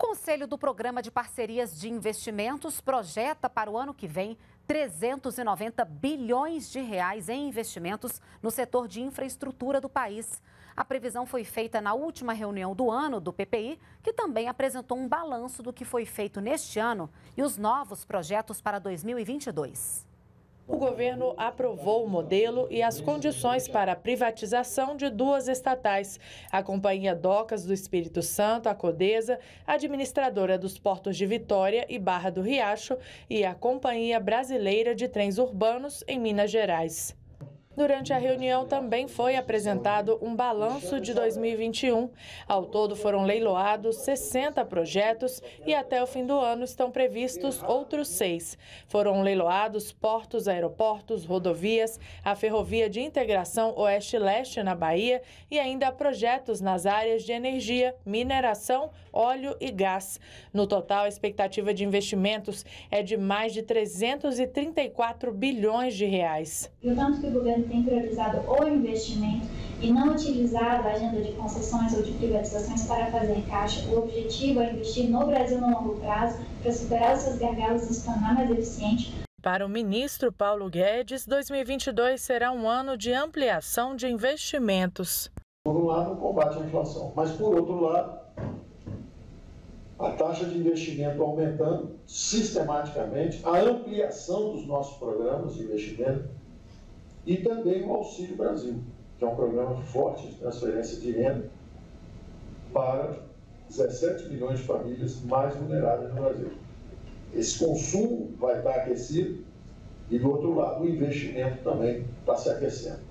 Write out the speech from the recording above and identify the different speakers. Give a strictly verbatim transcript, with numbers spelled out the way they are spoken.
Speaker 1: Conselho do Programa de Parcerias de Investimentos projeta para o ano que vem trezentos e noventa bilhões de reais em investimentos no setor de infraestrutura do país. A previsão foi feita na última reunião do ano do P P I, que também apresentou um balanço do que foi feito neste ano e os novos projetos para dois mil e vinte e dois.
Speaker 2: O governo aprovou o modelo e as condições para a privatização de duas estatais, a Companhia Docas do Espírito Santo, a Codesa, administradora dos portos de Vitória e Barra do Riacho, e a Companhia Brasileira de Trens Urbanos, em Minas Gerais. Durante a reunião também foi apresentado um balanço de dois mil e vinte e um. Ao todo foram leiloados sessenta projetos e até o fim do ano estão previstos outros seis. Foram leiloados portos, aeroportos, rodovias, a Ferrovia de Integração Oeste-Leste na Bahia e ainda projetos nas áreas de energia, mineração, óleo e gás. No total, a expectativa de investimentos é de mais de trezentos e trinta e quatro bilhões de reais.
Speaker 3: E o tanto que o governo tem priorizado o investimento e não utilizado a agenda de concessões ou de privatizações para fazer caixa. O objetivo é investir no Brasil no longo prazo para superar os seus gargalos e se tornar mais eficiente.
Speaker 2: Para o ministro Paulo Guedes, dois mil e vinte e dois será um ano de ampliação de investimentos.
Speaker 4: Por um lado, o combate à inflação, mas por outro lado, a taxa de investimento aumentando sistematicamente, a ampliação dos nossos programas de investimento, e também o Auxílio Brasil, que é um programa forte de transferência de renda para dezessete milhões de famílias mais vulneráveis no Brasil. Esse consumo vai estar aquecido e, do outro lado, o investimento também está se aquecendo.